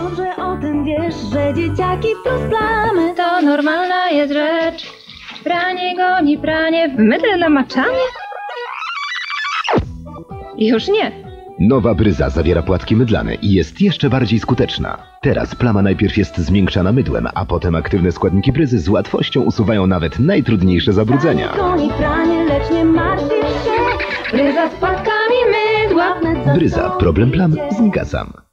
Dobrze o tym wiesz, że dzieciaki plus plamy To normalna jest rzecz. Pranie goni pranie, w mydle namaczanie? Już nie. Nowa Bryza zawiera płatki mydlane i jest jeszcze bardziej skuteczna. Teraz plama najpierw jest zmiękczana mydłem, a potem aktywne składniki Bryzy z łatwością usuwają nawet najtrudniejsze zabrudzenia. Goni pranie, lecz nie martwisz się. Bryza z płatkami mydła. Bryza, problem plam znika sam.